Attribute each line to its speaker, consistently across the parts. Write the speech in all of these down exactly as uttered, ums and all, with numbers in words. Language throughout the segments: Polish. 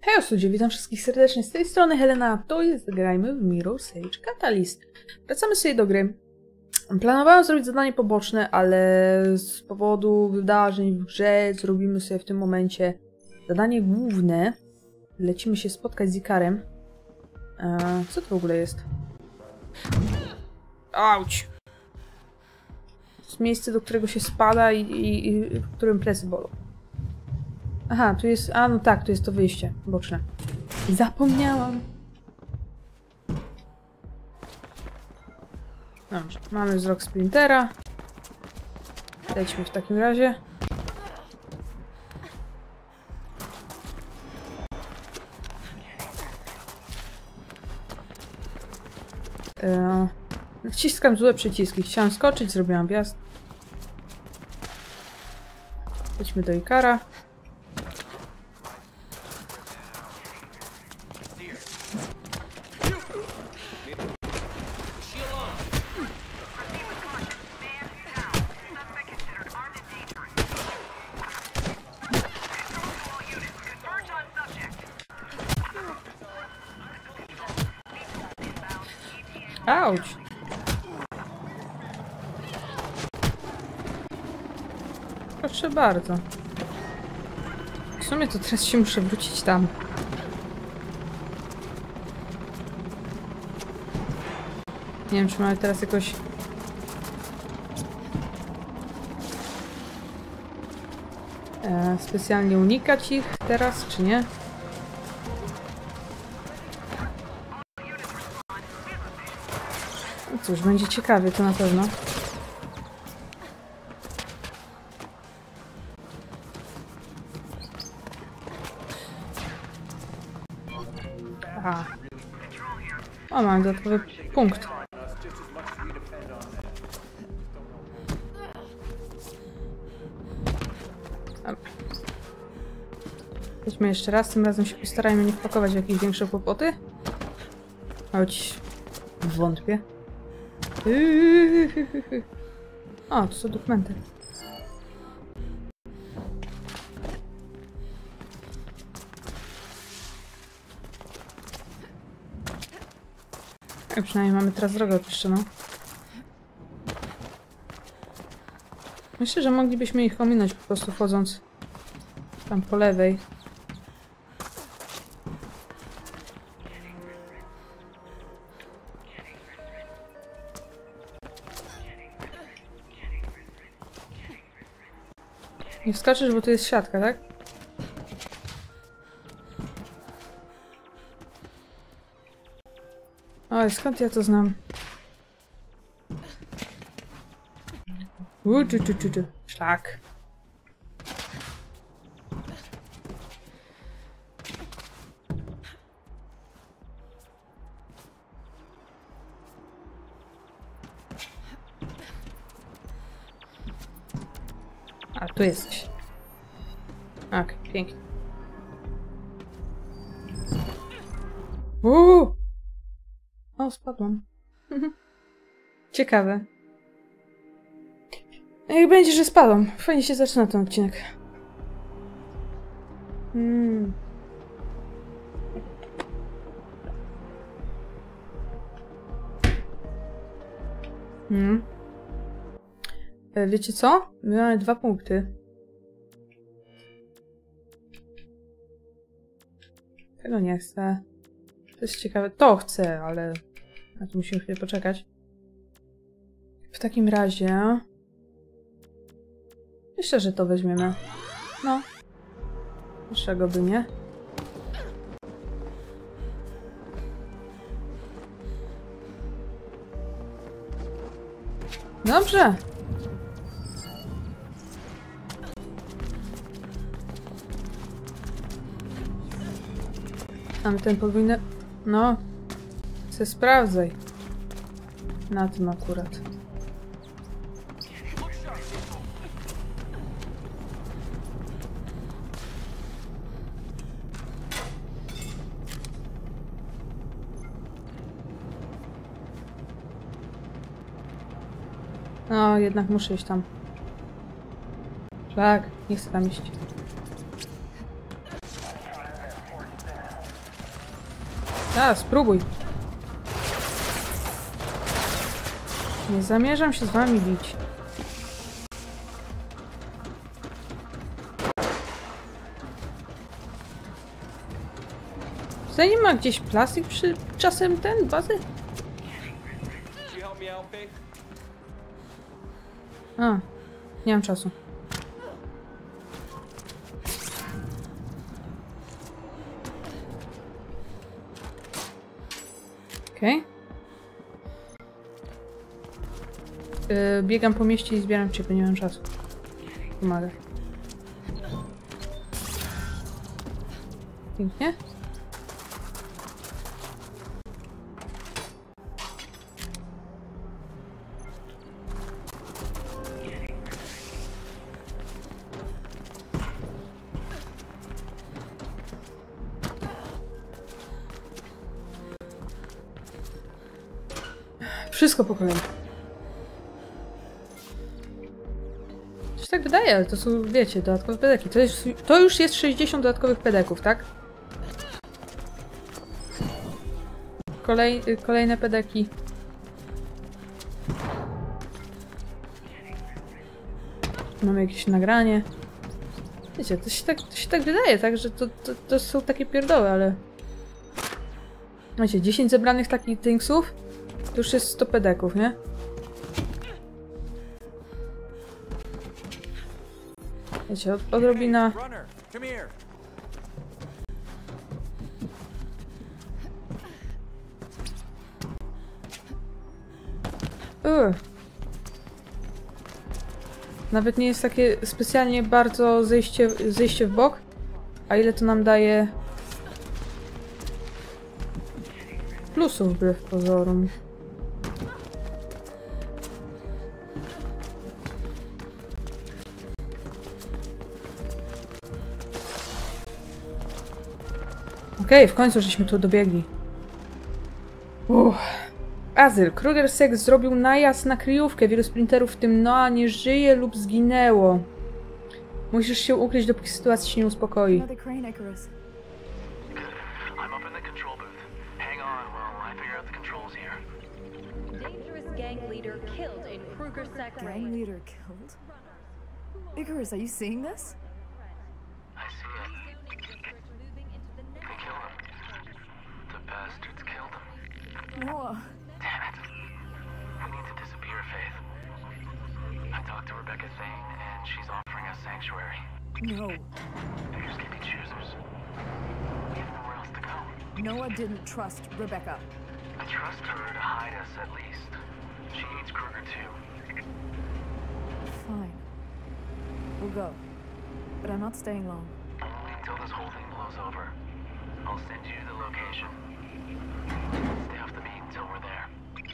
Speaker 1: Hej ludzie, witam wszystkich serdecznie z tej strony Helena, to jest Grajmy w Mirror's Edge Catalyst. Wracamy sobie do gry. Planowałem zrobić zadanie poboczne, ale z powodu wydarzeń w grze zrobimy sobie w tym momencie zadanie główne. Lecimy się spotkać z Ikarem. Eee, co to w ogóle jest? Auć! To jest miejsce, do którego się spada i, i, i w którym plecy bolą. Aha, tu jest... A, no tak, tu jest to wyjście boczne. Zapomniałam. Dobrze, mamy wzrok sprintera. Lećmy w takim razie. Eee, wciskam złe przyciski. Chciałam skoczyć, zrobiłam wjazd. Lećmy do Ikara. Auć! Proszę bardzo. W sumie to teraz się muszę wrócić tam. Nie wiem, czy mamy teraz jakoś... E, specjalnie unikać ich teraz, czy nie? No cóż, będzie ciekawie, to na pewno. Aha. O, mam dodatkowy punkt. Weźmy jeszcze raz, tym razem się postarajmy nie wpakować w jakieś większe kłopoty. Choć wątpię. O, to są dokumenty. I przynajmniej mamy teraz drogę oczyszczoną. Myślę, że moglibyśmy ich ominąć po prostu wchodząc tam po lewej. Nie wskoczysz, bo tu jest siatka, tak? Oj, skąd ja to znam? Uuu, czu, czu, czu, czu. Szlak. A, tu jesteś. Ok, pięknie. Uuu! O, spadłam. Ciekawe. Jak będzie, że spadłam. Fajnie się zaczyna ten odcinek. Hmm. Hmm. Wiecie co? My mamy dwa punkty. Tego nie chcę. To jest ciekawe. To chcę, ale na to musimy chwilę poczekać. W takim razie... Myślę, że to weźmiemy. No. Dlaczego by nie? Dobrze. Tamten powinien... No. Se sprawdzaj. Na tym akurat. No, jednak muszę iść tam. Tak, nie chcę tam iść. A, spróbuj. Nie zamierzam się z wami bić. Tutaj nie ma gdzieś plastik przy czasem ten bazy? A, nie mam czasu. Okej. Okay. Yy, biegam po mieście i zbieram ciebie, nie mam czasu. Pomagaj. Pięknie. Wszystko po kolei. Coś tak wydaje, ale to są, wiecie, dodatkowe pedeki. To, jest, to już jest sześćdziesiąt dodatkowych pedeków, tak? Kolej, kolejne pedeki. Mamy jakieś nagranie. Wiecie, to się tak, to się tak wydaje, tak? Że to, to, to są takie pierdoły, ale... Wiecie, dziesięć zebranych takich thingsów to już jest sto pedeków, nie? Wiecie, od, odrobina... Uch. Nawet nie jest takie specjalnie bardzo zejście, zejście w bok. A ile to nam daje... plusów wbrew pozorom. Okej, okay, w końcu żeśmy tu dobiegli. Uff. Azyl. Kruger Seks zrobił najazd na kryjówkę. Wielu sprinterów, w tym Noah, nie żyje lub zginęło. Musisz się ukryć, dopóki sytuacja się nie uspokoi.
Speaker 2: Gang leader killed? Icarus, are you seeing this?
Speaker 3: I see it. They killed him. The bastards killed him.
Speaker 2: Noah.
Speaker 3: Damn it. We need to disappear, Faith. I talked to Rebecca Thane, and she's offering us sanctuary.
Speaker 2: No.
Speaker 3: Figures can be choosers. We have nowhere else to go.
Speaker 2: Noah didn't trust Rebecca.
Speaker 3: I trust her to hide us, at least. She needs Kruger, too.
Speaker 2: Fine. We'll go. But I'm not staying long.
Speaker 3: Only until this whole thing blows over. I'll send you the location. Stay off the beat until we're there.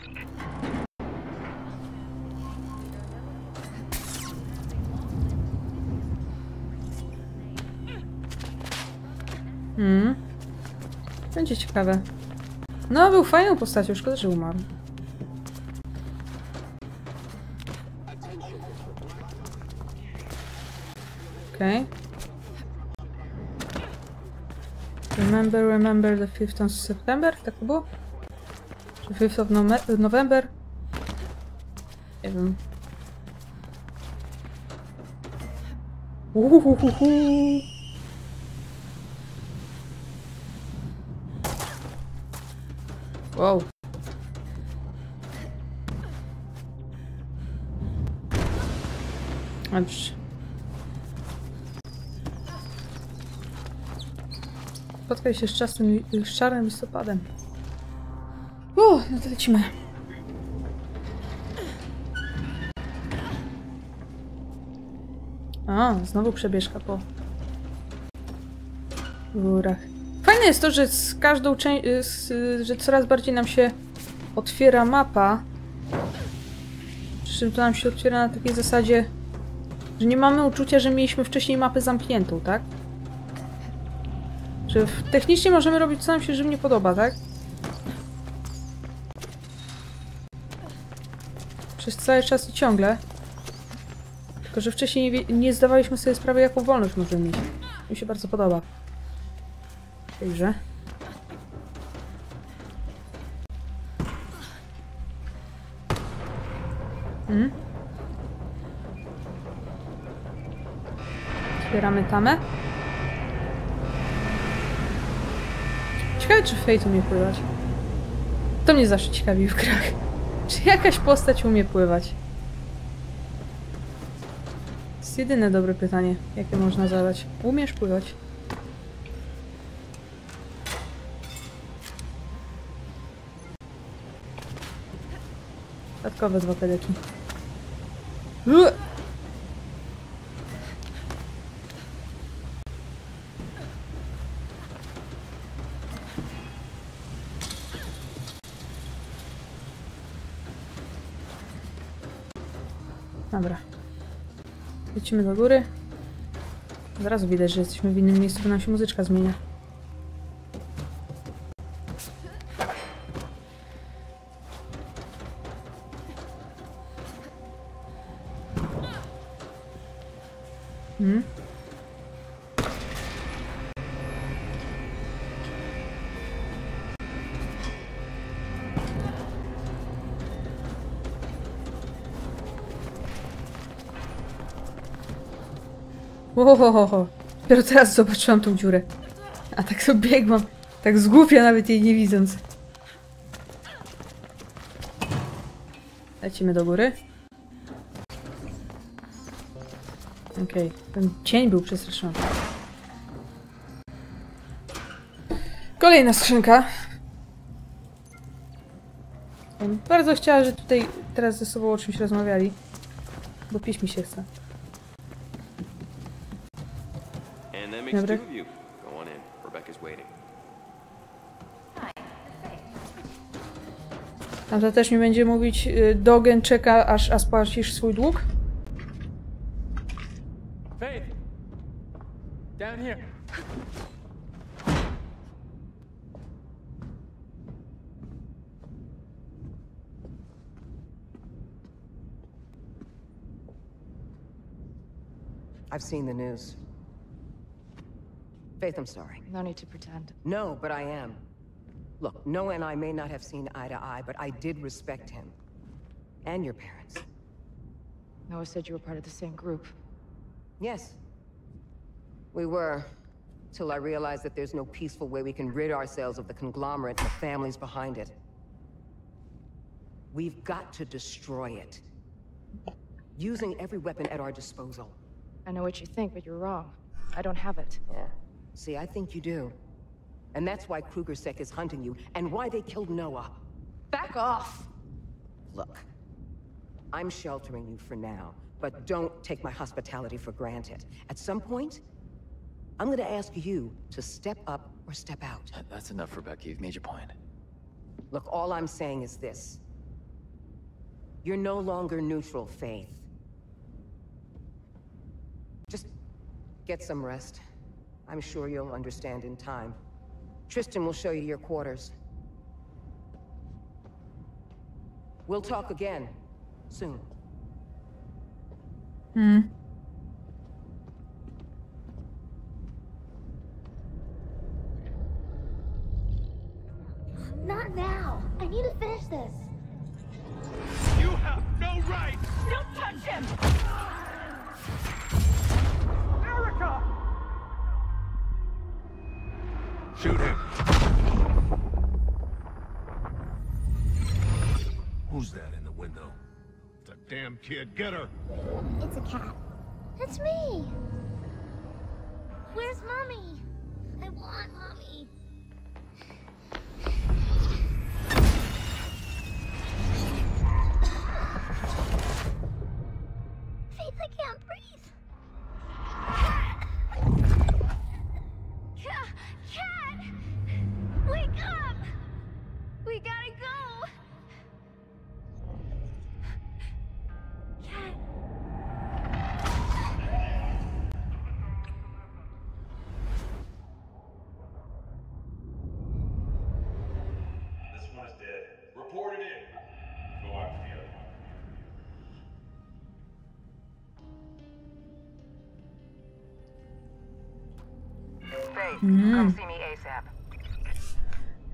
Speaker 1: Hmm. Będzie ciekawe. No, był fajną postacią, szkoda, że umarł. Okay. Remember, remember the fifth of September? Tak to było? Czy fifth of no November? Nie wiem. Uhuhuhu. Wow. Dobrze. Spotkaj się z czasem, z czarnym listopadem. Uuu, no to lecimy. A, znowu przebieżka po górach. Fajne jest to, że z każdą częścią, że coraz bardziej nam się otwiera mapa. Przy czym to nam się otwiera na takiej zasadzie, że nie mamy uczucia, że mieliśmy wcześniej mapę zamkniętą, tak? Że technicznie możemy robić, co nam się żywnie podoba, tak? Przez cały czas i ciągle. Tylko, że wcześniej nie, nie zdawaliśmy sobie sprawy, jaką wolność możemy mieć. Mi się bardzo podoba. Także. Hmm? Zbieramy tamę. Ciekawe, czy Faith umie pływać. To mnie zawsze ciekawi w grach. Czy jakaś postać umie pływać? To jest jedyne dobre pytanie, jakie można zadać. Umiesz pływać? Dodatkowe dwa pedeki. Uuu! Dobra. Lecimy do góry. Zaraz widać, że jesteśmy w innym miejscu, bo nam się muzyczka zmienia. Hmm? Ohohoho. Dopiero teraz zobaczyłam tą dziurę. A tak sobie biegłam. Tak z głupia, nawet jej nie widząc. Lecimy do góry. Okej, okay. Ten cień był przestraszony. Kolejna skrzynka. Ja bym bardzo chciała, że tutaj teraz ze sobą o czymś rozmawiali. Bo pić mi się chce. Dobra. Tamta też mi będzie mówić, Dogen czeka, aż, aż spłacisz swój dług?
Speaker 4: Faith! Down here!
Speaker 5: I've seen the news. Faith, I'm sorry.
Speaker 2: No need to pretend.
Speaker 5: No, but I am. Look, Noah and I may not have seen eye to eye, but I did respect him. And your parents.
Speaker 2: Noah said you were part of the same group.
Speaker 5: Yes. We were. Till I realized that there's no peaceful way we can rid ourselves of the conglomerate and the families behind it. We've got to destroy it. Using every weapon at our disposal.
Speaker 2: I know what you think, but you're wrong. I don't have it.
Speaker 5: Yeah. See, I think you do. And that's why Krugersek is hunting you, and why they killed Noah.
Speaker 2: Back off!
Speaker 5: Look, I'm sheltering you for now, but don't take my hospitality for granted. At some point, I'm gonna ask you to step up or step out.
Speaker 3: That's enough, Rebecca. You've made your point.
Speaker 5: Look, all I'm saying is this. You're no longer neutral, Faith. Just get some rest. I'm sure you'll understand in time. Tristan will show you your quarters. We'll talk again, soon.
Speaker 1: Hmm.
Speaker 6: Not now. I need to finish this.
Speaker 4: You have no right!
Speaker 6: Don't touch him!
Speaker 4: Erica! Shoot him!
Speaker 7: Who's that in the window?
Speaker 4: It's a damn kid. Get her!
Speaker 6: It's a cat. It's me. Where's Mommy? I want Mommy. Faith, I can't breathe. Cat! Cat! Wake up! We gotta go! Cat.
Speaker 7: This one is dead. Report it in. Go after the other one.
Speaker 5: Faith, come see me ASAP.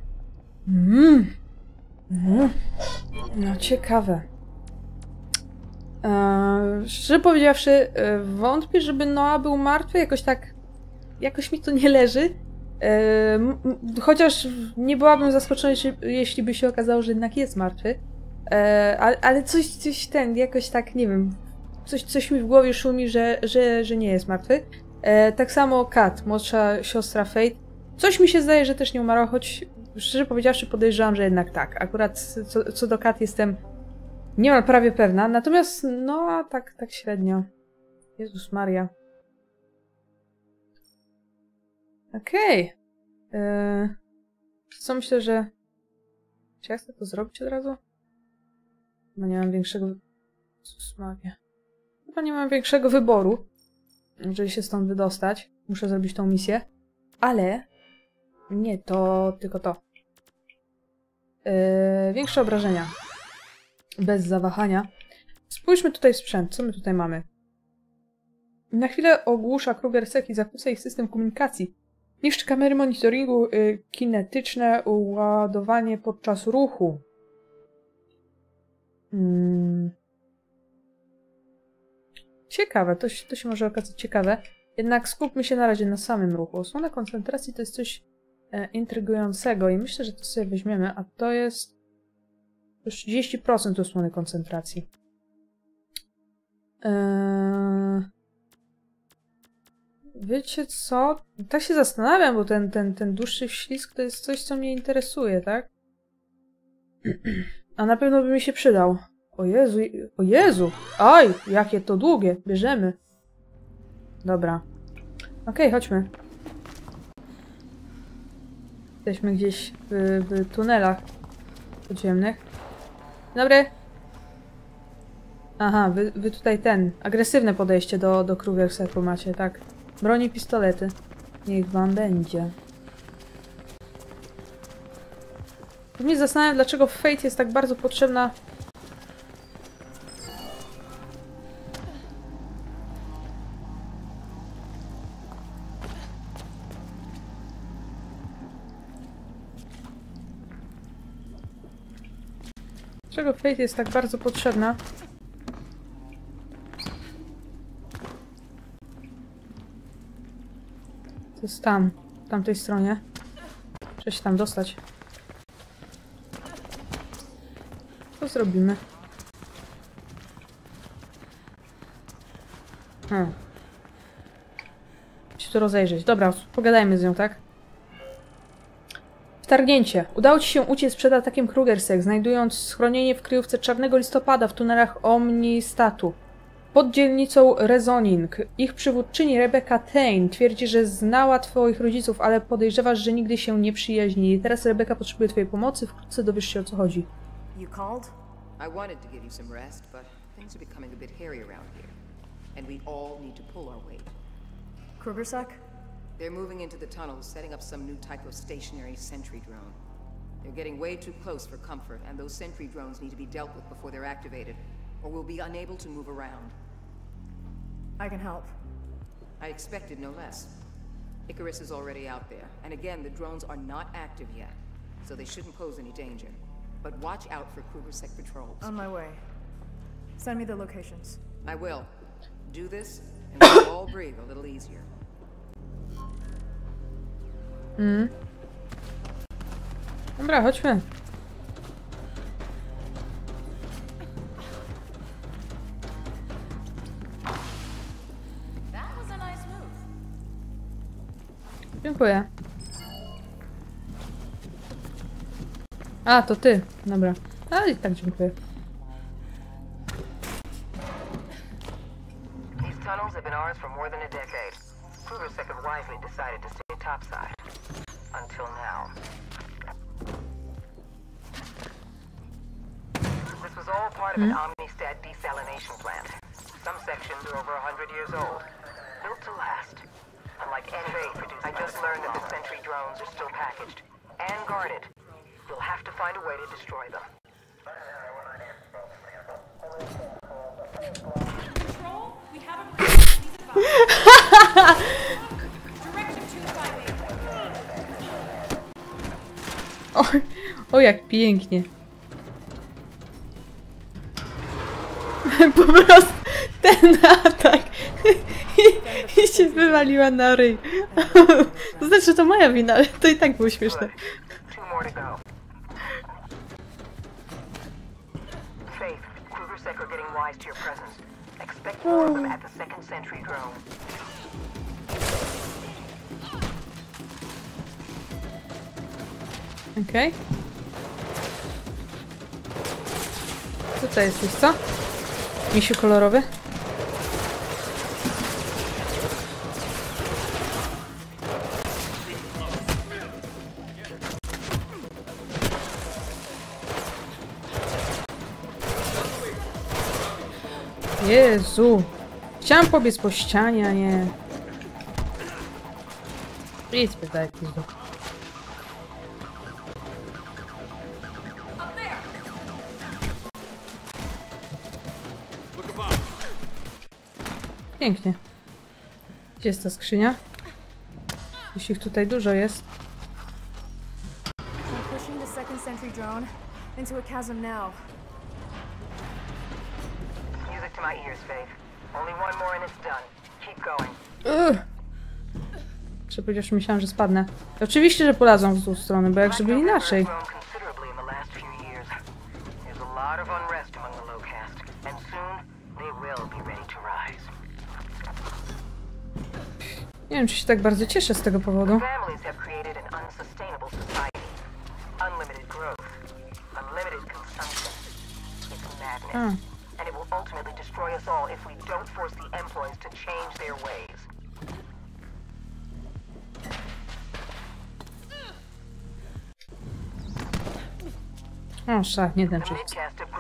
Speaker 1: Mm. Mm. No ciekawe. Eee, szczerze powiedziawszy, e, wątpię, żeby Noah był martwy, jakoś tak, jakoś mi to nie leży. Eee, m, chociaż nie byłabym zaskoczona, jeśli, jeśli by się okazało, że jednak jest martwy. Eee, ale, ale coś, coś ten, jakoś tak, nie wiem, coś, coś mi w głowie szumi, że, że, że nie jest martwy. Eee, tak samo Kat, młodsza siostra Faith. Coś mi się zdaje, że też nie umarła, choć szczerze powiedziawszy podejrzewam, że jednak tak. Akurat co, co do Kat jestem niemal prawie pewna, natomiast no tak, tak średnio. Jezus Maria. Okej. Okay. Eee, co myślę, że... Czy ja chcę to zrobić od razu? Chyba nie mam większego... Jezus Maria. Chyba nie mam większego wyboru, żeby się stąd wydostać. Muszę zrobić tą misję. Ale... Nie, to tylko to. Yy, większe obrażenia. Bez zawahania. Spójrzmy tutaj w sprzęt. Co my tutaj mamy? Na chwilę ogłusza Krugersek i zakłóca ich system komunikacji. Niszczy kamery monitoringu yy, kinetyczne, ładowanie podczas ruchu. Hmm. Ciekawe, to, to się może okazać ciekawe. Jednak skupmy się na razie na samym ruchu. Osłona koncentracji to jest coś e, intrygującego i myślę, że to sobie weźmiemy, a to jest już trzydzieści procent osłony koncentracji. Eee... Wiecie co? Tak się zastanawiam, bo ten, ten, ten dłuższy ślizg to jest coś, co mnie interesuje, tak? A na pewno by mi się przydał. O Jezu, o Jezu! Oj, jakie to długie! Bierzemy. Dobra. Okej, okay, chodźmy. Jesteśmy gdzieś w, w tunelach podziemnych. Dobry. Aha, wy, wy tutaj ten, agresywne podejście do, do Krugerseku macie, tak. Broni, pistolety. Niech wam będzie. Mnie zastanawiam, dlaczego Faith jest tak bardzo potrzebna. Dlaczego Faith jest tak bardzo potrzebna? To jest tam, w tamtej stronie. Trzeba się tam dostać. Co zrobimy? Hmm. Muszę się tu rozejrzeć. Dobra, pogadajmy z nią, tak? Wtargnięcie. Udało ci się uciec przed atakiem Krugersek, znajdując schronienie w kryjówce Czarnego Listopada w tunelach Omnistatu. Pod dzielnicą Rezoning. Ich przywódczyni Rebecca Tain twierdzi, że znała twoich rodziców, ale podejrzewasz, że nigdy się nie przyjaźnili. Teraz Rebecca potrzebuje twojej pomocy, wkrótce dowiesz się, o co chodzi.
Speaker 5: You called? I wanted to give you some rest, but things are becoming a bit hairy around here. And we all need to pull our weight.
Speaker 2: Krugersek?
Speaker 5: They're moving into the tunnels, setting up some new type of stationary sentry drone. They're getting way too close for comfort, and those sentry drones need to be dealt with before they're activated, or we'll be unable to move around.
Speaker 2: I can help.
Speaker 5: I expected no less. Icarus is already out there, and again, the drones are not active yet, so they shouldn't pose any danger. But watch out for Krugersek patrols.
Speaker 2: On my way. Send me the locations.
Speaker 5: I will. Do this, and we'll all breathe a little easier.
Speaker 1: Mm. Dobra, chodźmy. Dziękuję. A, to ty. Dobra. A, i tak dziękuję.
Speaker 8: These tunnels have been ours for more than a decade. Krugersek have wisely decided to stay topside. Until now. This was all part of an Omnistat desalination plant. Some sections are over a hundred years old. Built to last. Unlike any produced, I just learned that the sentry drones are still packaged and guarded. We'll have to find a way to destroy them.
Speaker 9: Control, we have a Directive two five eight.
Speaker 1: O, o, jak pięknie. Po prostu ten atak i, i się wywaliła na ryj. To znaczy, to moja wina, ale to i tak było śmieszne.
Speaker 8: Two more to go. Faith, Kruger-Sec are getting wise to your presence. Expect more of them at the second sentry drone.
Speaker 1: Okej. Okay. Tutaj jesteś, co? Misiu kolorowy? Jezu! Chciałam pobiec po ścianie, a nie... Idź, pytaj, pizdu. Pięknie. Gdzie jest ta skrzynia? Jeśli ich tutaj dużo jest.
Speaker 2: I'm pushing the second sentry drone into a chasm now.
Speaker 8: Music to my ears, Faith. Only one more and it's done. Keep going.
Speaker 1: Ugh. Przecież myślałam, że spadnę. I oczywiście, że polazą w tą stronę, bo jak żeby inaczej. Nie wiem, czy się tak bardzo cieszę z tego powodu. A. O, szach, nie ten czyść.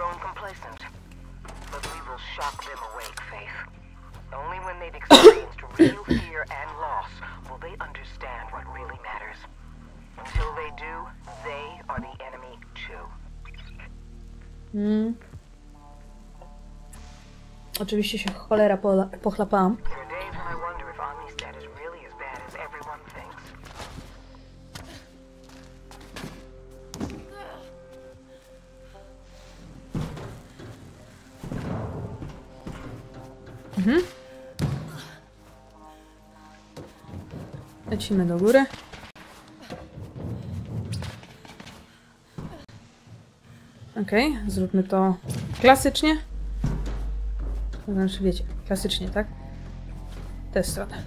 Speaker 1: Only when they've experienced real fear and loss will they understand what really matters. Until they do, they are the enemy too. Hmm. Oczywiście się cholera pochlapałam.
Speaker 8: There are days when I wonder if Omnistat is really as bad as everyone thinks.
Speaker 1: Mhm. Lecimy do góry. Okej, okay, zróbmy to klasycznie. To znaczy, wiecie, klasycznie, tak? Tę stronę.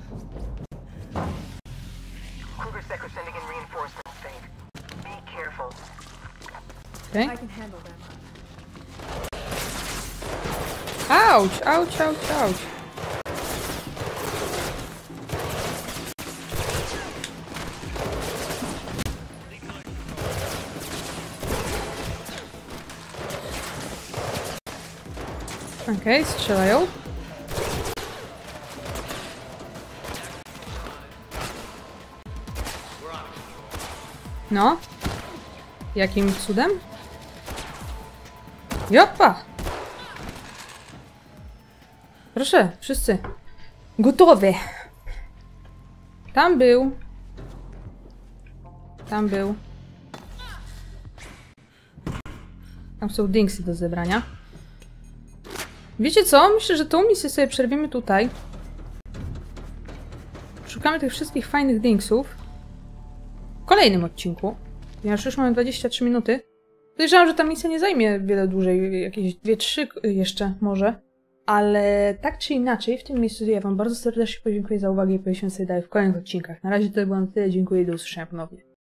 Speaker 1: Okej. Okay. Auć, auć, auć, auć. Okej, okay, strzelają. No. Jakim cudem? Jopa! Proszę, wszyscy. Gotowe. Tam był. Tam był. Tam są dingsy do zebrania. Wiecie co? Myślę, że tą misję sobie przerwiemy tutaj. Szukamy tych wszystkich fajnych dingsów. W kolejnym odcinku. Ponieważ już mamy dwadzieścia trzy minuty. Podejrzewam, że ta misja nie zajmie wiele dłużej. Jakieś dwie trzy jeszcze może. Ale tak czy inaczej, w tym miejscu ja wam bardzo serdecznie podziękuję za uwagę i poświęcę sobie dalej w kolejnych odcinkach. Na razie to było na tyle. Dziękuję i do usłyszenia ponownie.